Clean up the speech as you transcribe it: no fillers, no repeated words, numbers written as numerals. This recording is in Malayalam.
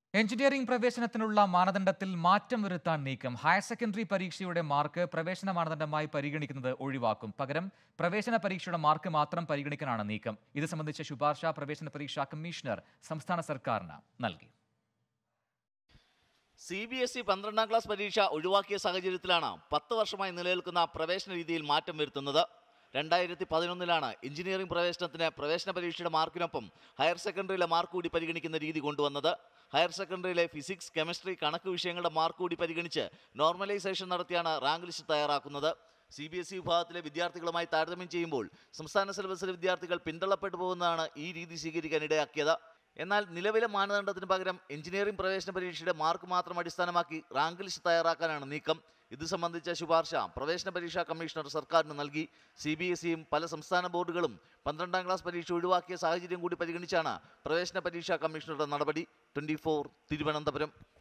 എഞ്ചിനീയറിംഗ് പ്രവേശനത്തിനുള്ള മാനദണ്ഡത്തിൽ മാറ്റം വരുത്താൻ നീക്കം. ഹയർ സെക്കൻഡറി പരീക്ഷയുടെ മാർക്ക് പ്രവേശന മാനദണ്ഡമായി പരിഗണിക്കുന്നത് ഒഴിവാക്കും. പകരം പ്രവേശന പരീക്ഷയുടെ മാർക്ക് മാത്രം പരിഗണിക്കാനാണ് നീക്കം. ഇത് സംബന്ധിച്ച ശുപാർശ പ്രവേശന പരീക്ഷാ കമ്മീഷണർ സംസ്ഥാന സർക്കാരിന് നൽകി. CBSE 12ാം ക്ലാസ് പരീക്ഷ ഒഴിവാക്കിയ സാഹചര്യത്തിലാണ് 10 വർഷമായി നിലനിൽക്കുന്ന പ്രവേശന രീതിയിൽ മാറ്റം വരുത്തുന്നത്. 2011 എഞ്ചിനീയറിംഗ് പ്രവേശനത്തിന് പ്രവേശന പരീക്ഷയുടെ മാർക്കിനൊപ്പം ഹയർ സെക്കൻഡറിയിലെ മാർക്ക് കൂടി പരിഗണിക്കുന്ന രീതി കൊണ്ടുവന്നത്. ഹയർ സെക്കൻഡറിയിലെ ഫിസിക്സ്, കെമിസ്ട്രി, കണക്ക് വിഷയങ്ങളുടെ മാർക്ക് കൂടി പരിഗണിച്ച് നോർമലൈസേഷൻ നടത്തിയാണ് റാങ്ക് ലിസ്റ്റ് തയ്യാറാക്കുന്നത്. CBSE വിഭാഗത്തിലെ വിദ്യാർത്ഥികളുമായി താരതമ്യം ചെയ്യുമ്പോൾ സംസ്ഥാന സിലബസിലെ വിദ്യാർത്ഥികൾ പിന്തള്ളപ്പെട്ടു പോകുന്നതാണ് ഈ രീതി സ്വീകരിക്കാൻ ഇടയാക്കിയത്. എന്നാൽ നിലവിലെ മാനദണ്ഡത്തിന് പകരം എഞ്ചിനീയറിംഗ് പ്രവേശന പരീക്ഷയുടെ മാർക്ക് മാത്രം അടിസ്ഥാനമാക്കി റാങ്ക് ലിസ്റ്റ് തയ്യാറാക്കാനാണ് നീക്കം. ഇത് സംബന്ധിച്ച ശുപാർശ പ്രവേശന പരീക്ഷാ കമ്മീഷണർ സർക്കാരിന് നൽകി. CBSEയും പല സംസ്ഥാന ബോർഡുകളും 12ാം ക്ലാസ് പരീക്ഷ ഒഴിവാക്കിയ സാഹചര്യം കൂടി പരിഗണിച്ചാണ് പ്രവേശന പരീക്ഷാ കമ്മീഷണറുടെ നടപടി. 24 തിരുവനന്തപുരം.